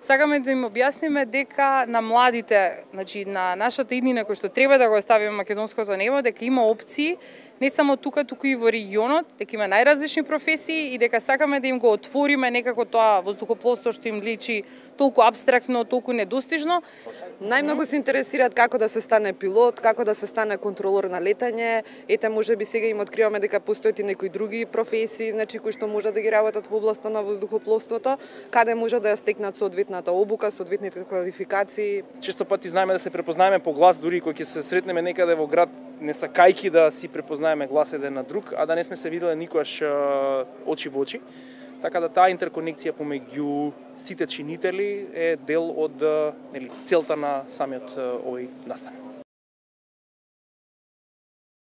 Сакаме да им објасниме дека на младите, значи на нашата иднина кој што треба да го оставиме македонското небо, дека има опции не само тука, туку и во регионот, дека има најразлични професии и дека сакаме да им го отвориме некако тоа воздухопловство што им личи толку апстрактно, толку недостижно. Најмногу се интересираат како да се стане пилот, како да се стане контролор на летање. Ете, можеби сега им откриваме дека постојат и некои други професии, значи кои што можат да ги работат во областа на воздухопловството, каде можат да ја стекнат соодветната обука, соодветните квалификации. Често пати знаеме да се препознаеме по глас, дури кога ќе се сретнеме некаде во град, не сакајки да си препознаеме глас еден на друг, а да не сме се виделе никогаш очи во очи. Така да таа интерконекција помеѓу сите чинители е дел од целта на самиот овој настан.